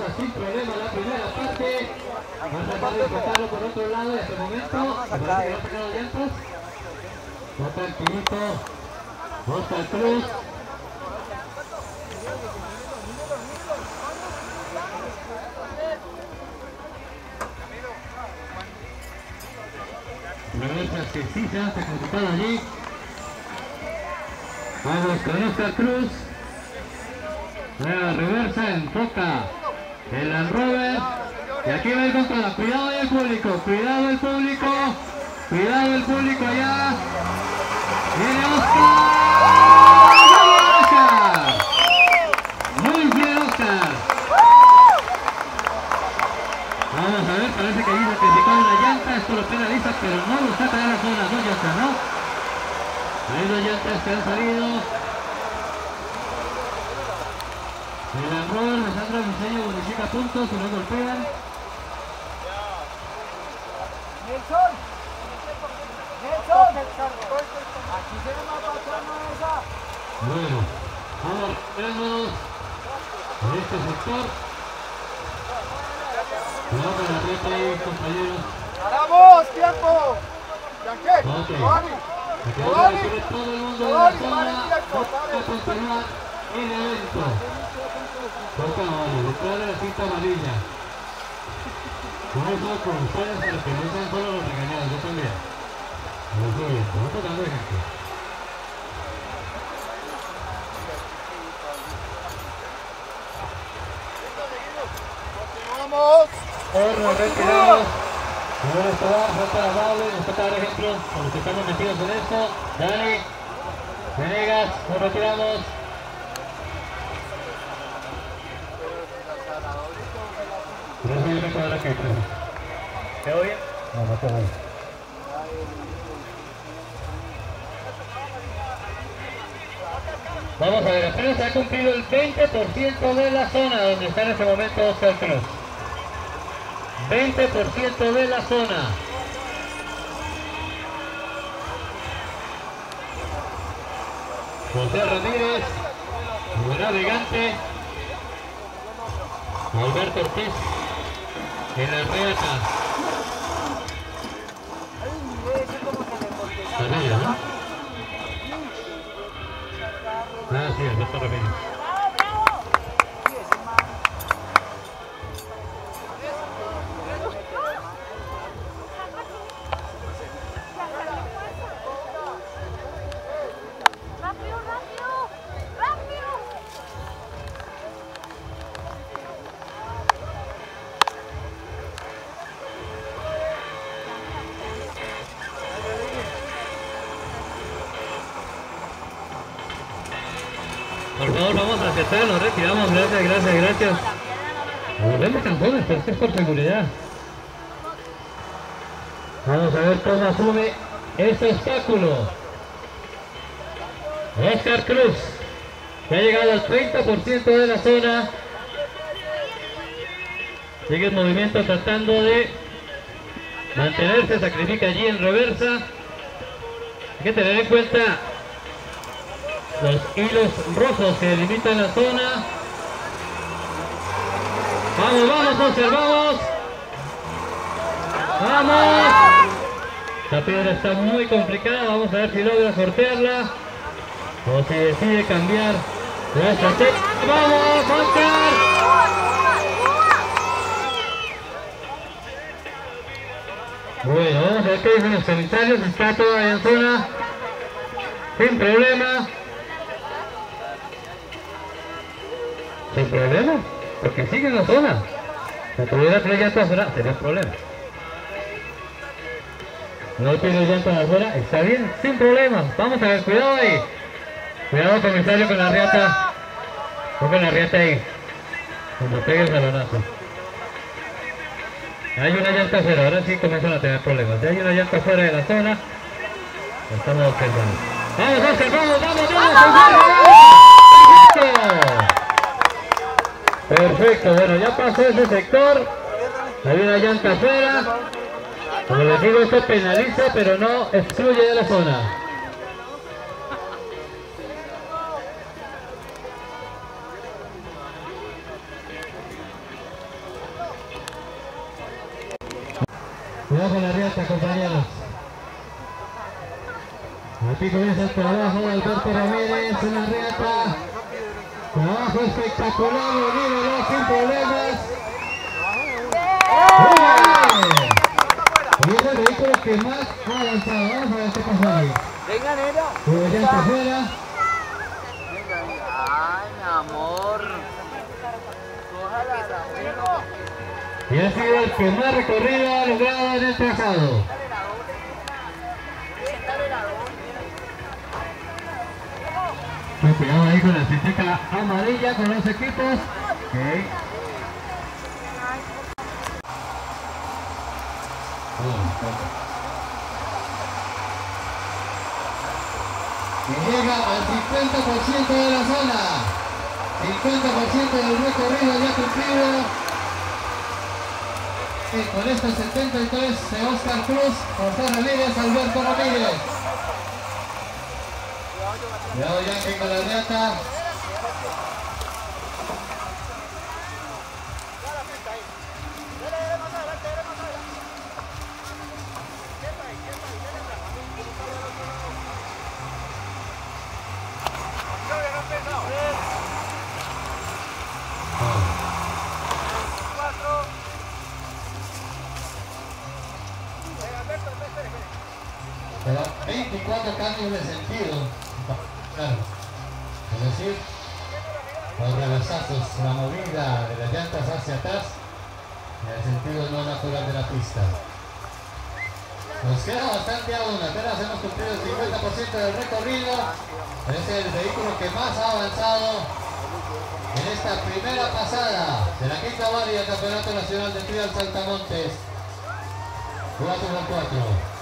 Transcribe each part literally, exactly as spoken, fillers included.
pasa sin problema la primera parte. Va a tratar de cortarlo por otro lado y hasta el momento me parece que va a sacar los llantos. Bota el Quinito, Oscar Cruz. Reversa que sí se hace ejecutado allí. Vamos con Oscar Cruz. La reversa, enfoca el Land Rover. Y aquí va el control. Cuidado el público, cuidado el público. Cuidado el público allá. Viene Oscar. Oscar. Muy bien, Oscar. Vamos a ver, parece que allí se criticó una llanta. Esto lo penaliza, pero no lo saca de la zona. Dos llantas, ¿no? Hay dos llantas que han salido. El Land Rover de Sandra Briseño bonifica puntos y no golpean. Nelson, Nelson, aquí se nos va a pasar esa. Bueno, vamos retirándonos en este sector. Cuidado con la reta ahí, compañeros. ¡Paramos! ¡Tiempo! ¿Yanqué? Ok. ¡Giovanni! Aquí ¡Giovanni! va a todo el mundo de la ¡Giovanni, zona. paren directo! Vamos a continuar el evento. Por favor, detrás de la cinta amarilla. Con eso con ustedes para que no sean solo los regañados, yo también. Muy bien, vamos tocando ejemplo. ¡Continuamos! Horno retirado. Señor Escobar, falta la doble, nos toca dar ejemplo con los que estamos metidos en esto. Dani, Venegas, nos retiramos. Gracias, yo me cuadra que ¿te oye? No, no te oye. Vamos a ver, apenas se ha cumplido el veinte por ciento de la zona donde está en este momento Oscar Cruz. veinte por ciento de la zona. José Ramírez, el navegante. Alberto Ortiz en la reata. Ramírez, ¿no? Ah, sí, Alberto Ramírez. Por favor, vamos a aceptar, nos retiramos, gracias, gracias, gracias. Volvemos campeones, pero es por seguridad. Vamos a ver cómo asume este obstáculo. Oscar Cruz, que ha llegado al treinta por ciento de la zona. Sigue el movimiento tratando de mantenerse, sacrifica allí en reversa. Hay que tener en cuenta los hilos rojos que delimitan la zona. Vamos, vamos, observamos. Vamos. La piedra está muy complicada. Vamos a ver si logra sortearla o si decide cambiar la estrategia. ¡Vamos, Oscar! Bueno, vamos a ver qué dicen los comentarios. Está todavía en zona sin problema. Sin problema, porque sigue en la zona. Si tuviera tres llantas afuera, sería problema. No tiene llantas afuera, está bien, sin problema. Vamos a ver, cuidado ahí. Cuidado, comisario, con la riata. Ponga la riata ahí. Cuando pegue el balonazo. Hay una llanta afuera, ahora sí comienzan a tener problemas. Ya hay una llanta fuera de la zona. Estamos observando. Vamos, Oscar, vamos, vamos, vamos, vamos. Perfecto, bueno, ya pasó ese sector. Hay una llanta afuera. Como les digo, esto penaliza, pero no excluye de la zona. Cuidado con la riata, compañeros. Aquí comienza el trabajo de Alberto Ramírez en la riata. Trabajo espectacular, unido, sin problemas. Y es el vehículo que más ha avanzado. Vamos a ver qué pasa ahí. Venga, nena. Pues ya está afuera. Ay, mi amor. Cójala, Y ha sido el que más recorrido ha logrado en el trazado. Ten cuidado ahí con la cintica amarilla con los equipos. Okay. Y llega al cincuenta por ciento de la zona. cincuenta por ciento del recorrido ya cumplido. Y con estos setenta y tres de Oscar Cruz, José Ramírez, Alberto Ramírez. Cuidado Yankee con la riata. Pero veinticuatro cambios de sentido, claro. Es decir, los reversazos, la movida de las llantas hacia atrás en el sentido no natural de la pista. Nos queda bastante aún, apenas hemos cumplido el cincuenta por ciento del recorrido. Es el vehículo que más ha avanzado en esta primera pasada de la quinta varia del Campeonato Nacional de Trial Saltamontes. cuatro por cuatro.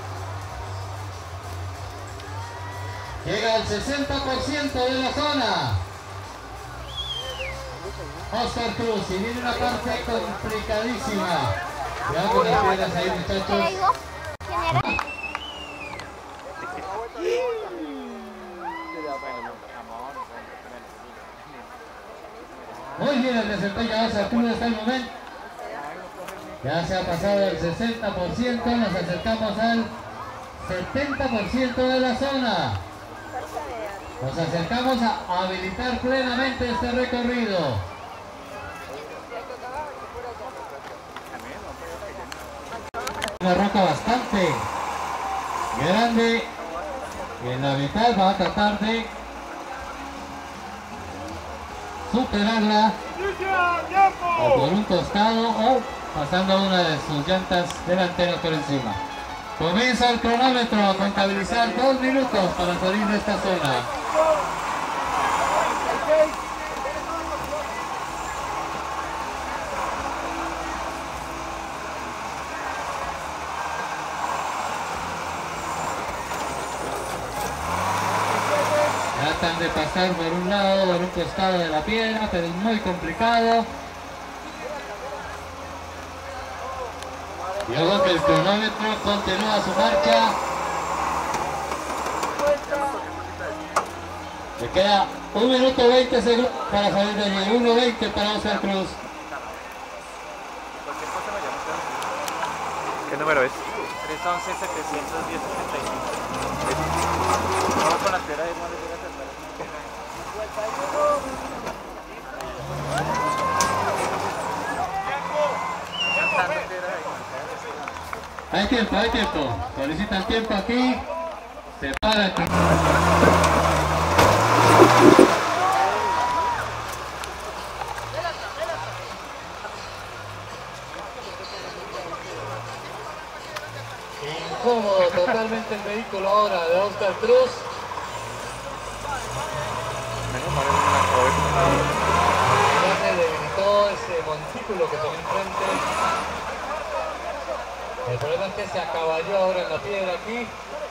Llega al sesenta por ciento de la zona. Oscar Cruz, y viene una parte complicadísima. Cuidado con las piernas ahí, muchachos. Muy bien el desempeño de Oscar Cruz hasta el momento. Ya se ha pasado el sesenta por ciento, nos acercamos al setenta por ciento de la zona. Nos acercamos a habilitar plenamente este recorrido. Una roca bastante grande y en la mitad va a tratar de superarla o por un costado o pasando una de sus llantas delanteras por encima. Comienza el cronómetro a contabilizar dos minutos para salir de esta zona. Tratan de pasar por un lado, por un costado de la piedra, pero es muy complicado. Y luego que el cronómetro continúa su marcha. Le queda un minuto veinte segundos para salir de allí. uno veinte para Oscar Cruz. ¿Qué número es? tres once, setecientos diez, setenta y cinco. Vamos con la piedra de Juan de Hay tiempo, hay tiempo. Solicitan tiempo aquí. Se para aquí. Incómodo totalmente el vehículo ahora de Oscar Cruz. Menos mal en Ya se debilitó ese montículo que tenía enfrente. El problema es que se acaballó ahora en la piedra aquí.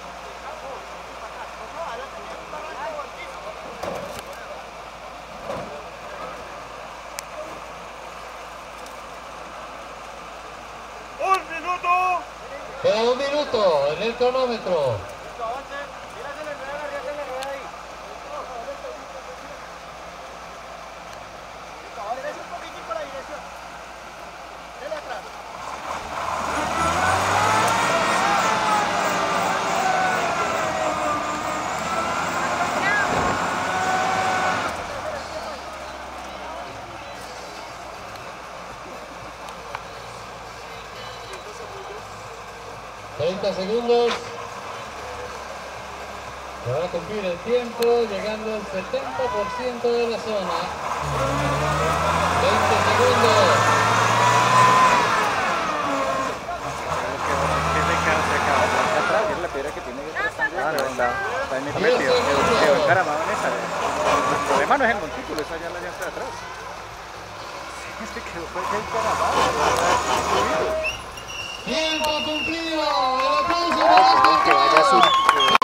¡Un minuto! Queda un minuto en el cronómetro. treinta segundos. Se va a cumplir el tiempo, llegando al setenta por ciento de la zona. veinte segundos. La piedra que tiene que estar ah, no, está, está ahí metido, quedó encaramado en esa. El problema no es el montículo, eso allá en la llanta de atrás. Este quedó encaramado. Tiempo cumplido. El aplauso para